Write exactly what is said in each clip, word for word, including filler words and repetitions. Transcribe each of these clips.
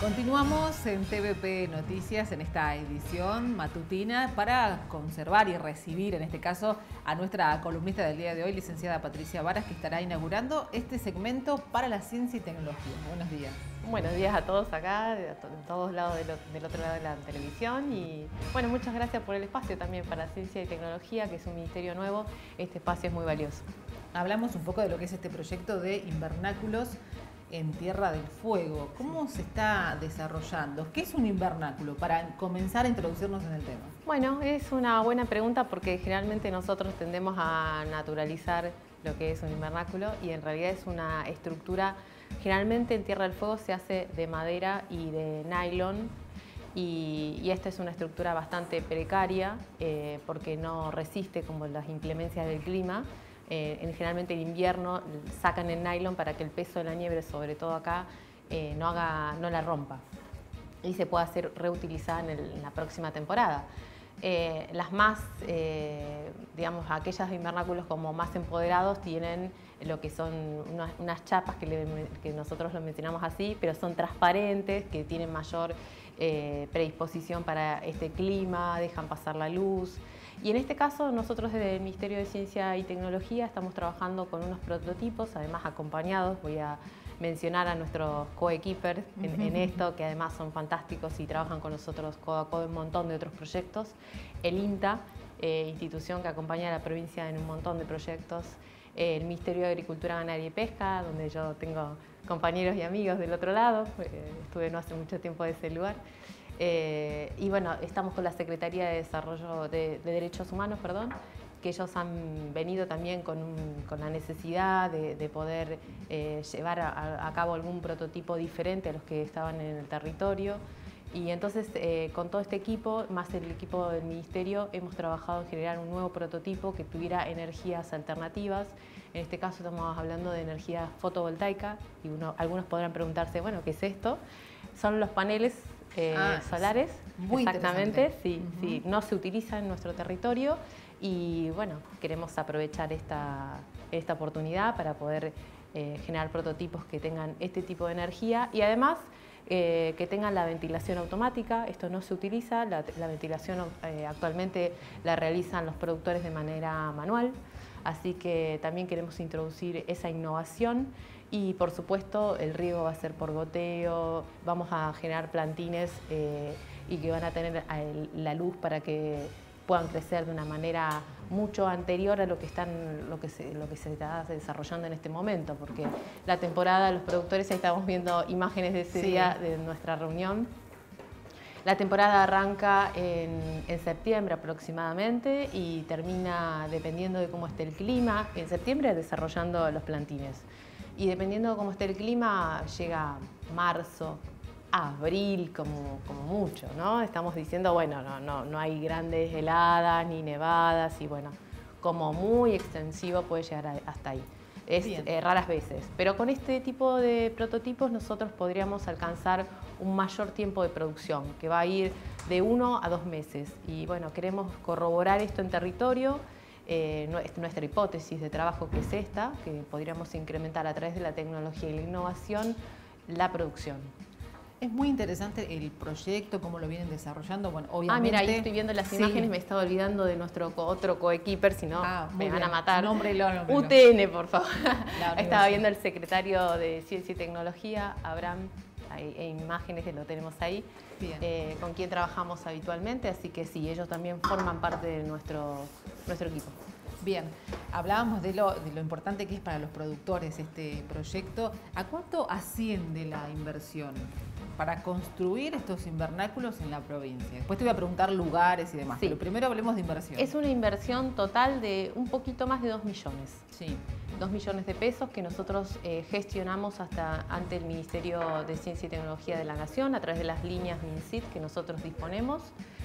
Continuamos en T V P Noticias en esta edición matutina para conservar y recibir, en este caso, a nuestra columnista del día de hoy, licenciada Patricia Varas, que estará inaugurando este segmento para la ciencia y tecnología. Buenos días. Buenos días a todos acá, de todos lados del, del otro lado de la televisión. Y bueno, muchas gracias por el espacio también para Ciencia y Tecnología, que es un ministerio nuevo. Este espacio es muy valioso. Hablamos un poco de lo que es este proyecto de invernáculos en Tierra del Fuego. ¿Cómo se está desarrollando? ¿Qué es un invernáculo? Para comenzar a introducirnos en el tema. Bueno, es una buena pregunta porque generalmente nosotros tendemos a naturalizar lo que es un invernáculo y en realidad es una estructura, generalmente en Tierra del Fuego se hace de madera y de nylon y, y esta es una estructura bastante precaria eh, porque no resiste como las inclemencias del clima. Eh, en, generalmente en invierno sacan el nylon para que el peso de la nieve, sobre todo acá, eh, no, haga, no la rompa y se pueda ser reutilizada en, el, en la próxima temporada. Eh, las más, eh, digamos, aquellas invernáculos como más empoderados tienen lo que son unas, unas chapas que, le, que nosotros lo mencionamos así, pero son transparentes, que tienen mayor eh, predisposición para este clima, dejan pasar la luz. Y en este caso nosotros desde el Ministerio de Ciencia y Tecnología estamos trabajando con unos prototipos, además acompañados, voy a mencionar a nuestros co-equippers en, en esto, que además son fantásticos y trabajan con nosotros codo a codo en un montón de otros proyectos. El INTA, eh, institución que acompaña a la provincia en un montón de proyectos. Eh, el Ministerio de Agricultura, Ganadería y Pesca, donde yo tengo compañeros y amigos del otro lado, eh, estuve no hace mucho tiempo de ese lugar. Eh, y bueno, estamos con la Secretaría de Desarrollo de, de Derechos Humanos, perdón, que ellos han venido también con, un, con la necesidad de, de poder eh, llevar a, a cabo algún prototipo diferente a los que estaban en el territorio. Y entonces eh, con todo este equipo, más el equipo del Ministerio, hemos trabajado en generar un nuevo prototipo que tuviera energías alternativas. En este caso estamos hablando de energía fotovoltaica y uno, algunos podrán preguntarse, bueno, ¿qué es esto? Son los paneles Eh, ah, solares, muy exactamente, sí, uh-huh. sí, no se utiliza en nuestro territorio y bueno, queremos aprovechar esta, esta oportunidad para poder eh, generar prototipos que tengan este tipo de energía y además eh, que tengan la ventilación automática. Esto no se utiliza, la, la ventilación eh, actualmente la realizan los productores de manera manual, así que también queremos introducir esa innovación. Y por supuesto el riego va a ser por goteo, vamos a generar plantines eh, y que van a tener la luz para que puedan crecer de una manera mucho anterior a lo que, están, lo que, se, lo que se está desarrollando en este momento, porque la temporada, los productores, ahí estamos viendo imágenes de ese sí. día de nuestra reunión. La temporada arranca en, en septiembre aproximadamente y termina, dependiendo de cómo esté el clima, en septiembre desarrollando los plantines. Y dependiendo de cómo esté el clima, llega marzo, abril como, como mucho, ¿no? Estamos diciendo, bueno, no, no, no hay grandes heladas ni nevadas y bueno, como muy extensivo puede llegar a, hasta ahí. Es eh, raras veces, pero con este tipo de prototipos nosotros podríamos alcanzar un mayor tiempo de producción, que va a ir de uno a dos meses. Y bueno, queremos corroborar esto en territorio. Eh, nuestra hipótesis de trabajo que es esta, que podríamos incrementar a través de la tecnología y la innovación la producción. Es muy interesante el proyecto, cómo lo vienen desarrollando. Bueno, obviamente. Ah, mira, ahí estoy viendo las sí. imágenes, me estaba olvidando de nuestro otro co-equiper, si no ah, me van bien. a matar. Nómbrelo, nómbrelo. U T N, por favor. Estaba viendo el secretario de Ciencia y Tecnología, Abraham. Hay, hay imágenes que lo tenemos ahí, eh, con quien trabajamos habitualmente, así que sí, ellos también forman parte de nuestro, nuestro equipo. Bien, hablábamos de lo, de lo importante que es para los productores este proyecto. ¿A cuánto asciende la inversión para construir estos invernáculos en la provincia? Después te voy a preguntar lugares y demás, sí. Pero primero hablemos de inversión. Es una inversión total de un poquito más de dos millones. Sí. Dos millones de pesos que nosotros eh, gestionamos hasta ante el Ministerio de Ciencia y Tecnología de la Nación a través de las líneas MinSIT que nosotros disponemos.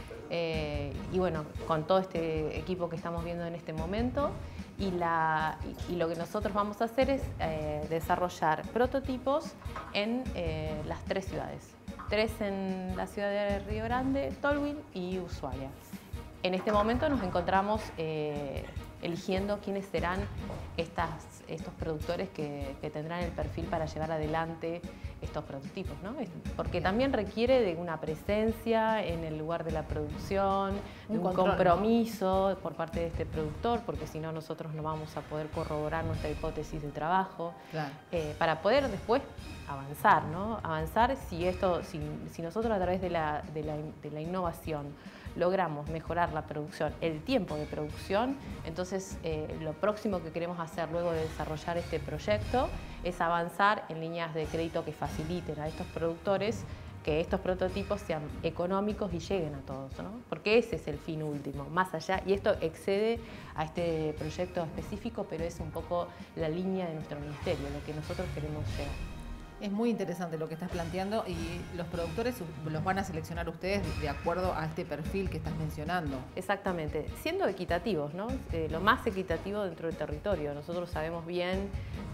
Eh, y bueno, con todo este equipo que estamos viendo en este momento y, la, y, y lo que nosotros vamos a hacer es eh, desarrollar prototipos en eh, las tres ciudades. Tres en la ciudad de Río Grande, Tolwyn y Ushuaia. En este momento nos encontramos eh, eligiendo quiénes serán estas, estos productores que, que tendrán el perfil para llevar adelante estos prototipos, ¿no? Porque también requiere de una presencia en el lugar de la producción, un, de un control, compromiso, ¿no?, por parte de este productor, porque si no nosotros no vamos a poder corroborar nuestra hipótesis de trabajo, claro. eh, para poder después avanzar, ¿no? Avanzar si, esto, si, si nosotros a través de la, de la, de la innovación logramos mejorar la producción, el tiempo de producción, entonces eh, lo próximo que queremos hacer luego de desarrollar este proyecto es avanzar en líneas de crédito que faciliten a estos productores que estos prototipos sean económicos y lleguen a todos, ¿no? Porque ese es el fin último, más allá, y esto excede a este proyecto específico, pero es un poco la línea de nuestro ministerio, lo que nosotros queremos llegar. Es muy interesante lo que estás planteando y los productores los van a seleccionar ustedes de acuerdo a este perfil que estás mencionando. Exactamente, siendo equitativos, ¿no? Eh, lo más equitativo dentro del territorio. Nosotros sabemos bien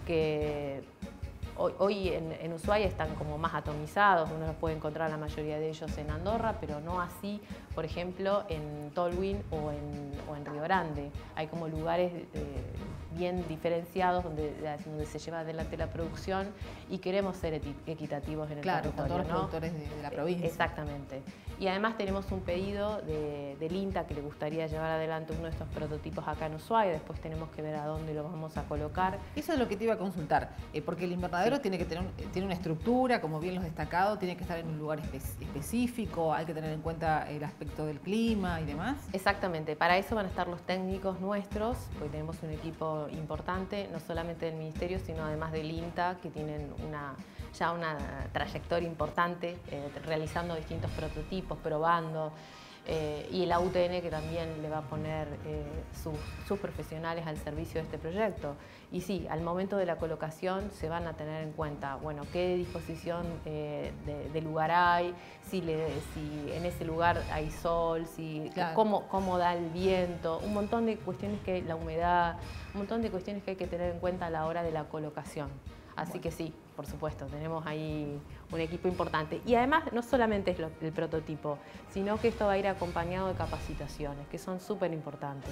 que hoy, hoy en, en Ushuaia están como más atomizados, uno los puede encontrar la mayoría de ellos en Andorra, pero no así, por ejemplo, en Tolwyn o en, o en Río Grande. Hay como lugares eh, bien diferenciados donde, donde se lleva adelante la producción y queremos ser equitativos en el claro, territorio, con todos los ¿no? productores de, de la provincia. Exactamente. Y además tenemos un pedido de, del INTA que le gustaría llevar adelante uno de estos prototipos acá en Ushuaia, después tenemos que ver a dónde lo vamos a colocar. Eso es lo que te iba a consultar, eh, porque el invernadero sí. tiene que tener un, tiene una estructura, como bien los destacado, tiene que estar en un lugar espe específico, hay que tener en cuenta el aspecto del clima y demás. Exactamente, para eso van a estar los técnicos nuestros, porque tenemos un equipo importante, no solamente del Ministerio, sino además del INTA, que tienen una, ya una trayectoria importante, eh, realizando distintos prototipos, probando, eh, y la U T N que también le va a poner eh, sus, sus profesionales al servicio de este proyecto. Y sí, al momento de la colocación se van a tener en cuenta, bueno, qué disposición eh, de, de lugar hay, si, le, si en ese lugar hay sol, si, claro. cómo, cómo da el viento, un montón de cuestiones que la humedad, un montón de cuestiones que hay que tener en cuenta a la hora de la colocación. Así bueno. que sí, por supuesto, tenemos ahí un equipo importante. Y además, no solamente es lo, el prototipo, sino que esto va a ir acompañado de capacitaciones, que son súper importantes.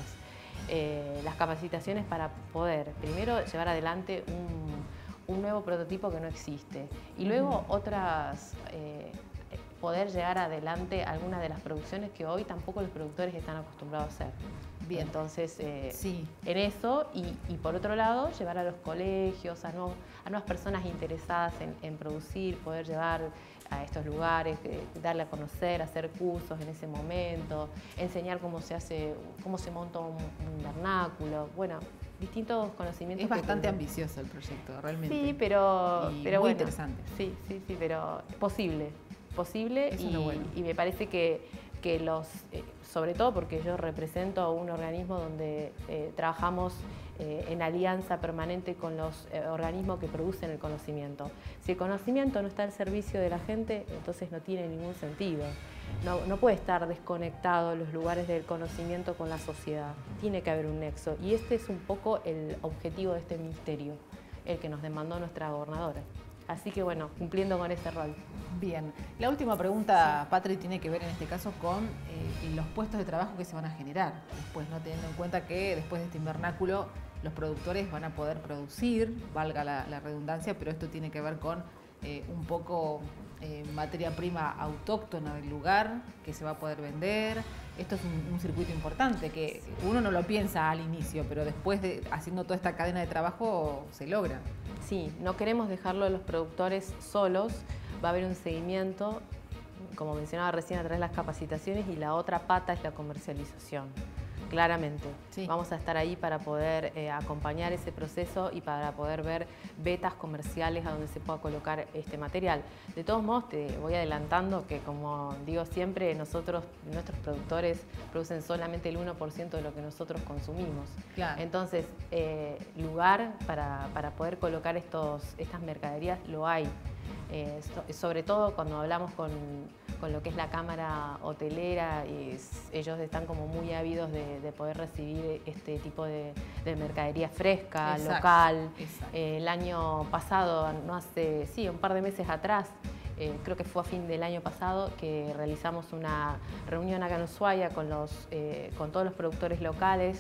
Eh, las capacitaciones para poder, primero, llevar adelante un, un nuevo prototipo que no existe. Y luego, uh-huh. otras... Eh, poder llevar adelante algunas de las producciones que hoy tampoco los productores están acostumbrados a hacer. Bien. Entonces, eh, sí. en eso, y, y por otro lado, llevar a los colegios, a, nuevos, a nuevas personas interesadas en, en producir, poder llevar a estos lugares, eh, darle a conocer, hacer cursos en ese momento, enseñar cómo se hace, cómo se monta un, un invernáculo, bueno, distintos conocimientos. Es bastante ambicioso el proyecto, realmente. Sí, pero, y pero muy bueno, interesante. Sí, sí, sí, pero es posible. posible Eso y, es lo bueno. y me parece que, que los, eh, sobre todo porque yo represento un organismo donde eh, trabajamos eh, en alianza permanente con los eh, organismos que producen el conocimiento. Si el conocimiento no está al servicio de la gente, entonces no tiene ningún sentido. No, no puede estar desconectado los lugares del conocimiento con la sociedad. Tiene que haber un nexo y este es un poco el objetivo de este ministerio, el que nos demandó nuestra gobernadora. Así que bueno, cumpliendo con ese rol. Bien. La última pregunta, sí. Patri, tiene que ver en este caso con eh, los puestos de trabajo que se van a generar después, ¿no? Teniendo en cuenta que después de este invernáculo los productores van a poder producir, valga la, la redundancia, pero esto tiene que ver con eh, un poco eh, materia prima autóctona del lugar que se va a poder vender. Esto es un, un circuito importante que uno no lo piensa al inicio, pero después de haciendo toda esta cadena de trabajo se logra. Sí, no queremos dejarlo a los productores solos, va a haber un seguimiento, como mencionaba recién, a través de las capacitaciones y la otra pata es la comercialización, claramente. Sí. Vamos a estar ahí para poder eh, acompañar ese proceso y para poder ver vetas comerciales a donde se pueda colocar este material. De todos modos, te voy adelantando que, como digo siempre, nosotros, nuestros productores producen solamente el uno por ciento de lo que nosotros consumimos. Claro. Entonces, eh, lugar para, para poder colocar estos, estas mercaderías lo hay. Eh, so, sobre todo cuando hablamos con, con lo que es la cámara hotelera, y ellos están como muy ávidos de, de poder recibir este tipo de, de mercadería fresca, exacto, local. Exacto. Eh, el año pasado, no hace, sí, un par de meses atrás, Eh, creo que fue a fin del año pasado que realizamos una reunión acá en Ushuaia con, los, eh, con todos los productores locales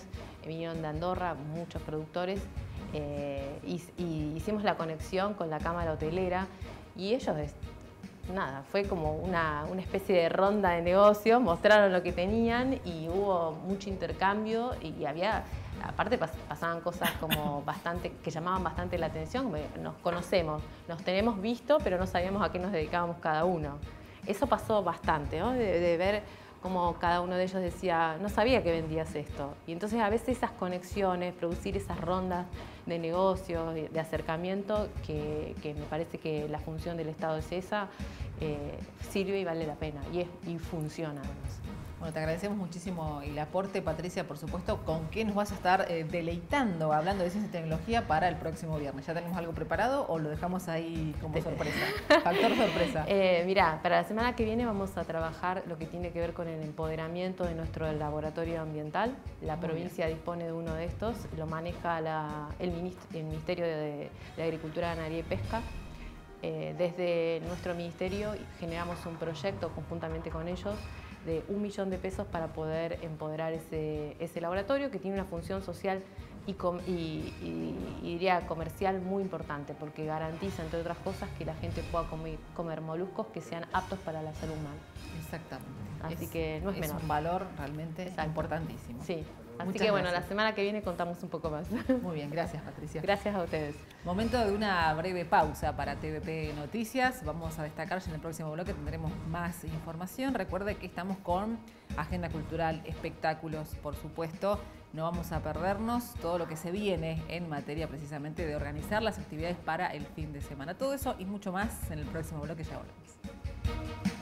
vinieron de Andorra muchos productores eh, y, y hicimos la conexión con la Cámara Hotelera y ellos, nada, fue como una, una especie de ronda de negocio, mostraron lo que tenían y hubo mucho intercambio y, y había, aparte pas, pasaban cosas como bastante, que llamaban bastante la atención, nos conocemos, nos tenemos visto, pero no sabíamos a qué nos dedicábamos cada uno. Eso pasó bastante, ¿no? de, de ver como cada uno de ellos decía, no sabía que vendías esto. Y entonces a veces esas conexiones, producir esas rondas de negocio, de, de acercamiento, que, que me parece que la función del Estado es esa, eh, sirve y vale la pena, y, es, y funciona además. Bueno, te agradecemos muchísimo el aporte, Patricia, por supuesto. ¿Con qué nos vas a estar eh, deleitando hablando de ciencia y tecnología para el próximo viernes? ¿Ya tenemos algo preparado o lo dejamos ahí como sorpresa? Factor sorpresa. Eh, mirá, para la semana que viene vamos a trabajar lo que tiene que ver con el empoderamiento de nuestro laboratorio ambiental. La Muy provincia bien. dispone de uno de estos, lo maneja la, el, el Ministerio de, de Agricultura, Ganadería y Pesca. Eh, desde nuestro ministerio generamos un proyecto conjuntamente con ellos de un millón de pesos para poder empoderar ese, ese laboratorio que tiene una función social y, com, y, y, y diría comercial muy importante porque garantiza, entre otras cosas, que la gente pueda comer, comer moluscos que sean aptos para la salud humana. Exactamente. Así es, que no es, es menor. Es un valor realmente Exacto. importantísimo. Sí. Así Muchas que bueno, gracias. La semana que viene contamos un poco más. Muy bien, gracias Patricia. Gracias a ustedes. Momento de una breve pausa para T V P Noticias. Vamos a destacar ya en el próximo bloque, tendremos más información. Recuerde que estamos con agenda cultural, espectáculos, por supuesto. No vamos a perdernos todo lo que se viene en materia precisamente de organizar las actividades para el fin de semana. Todo eso y mucho más en el próximo bloque, ya volvemos.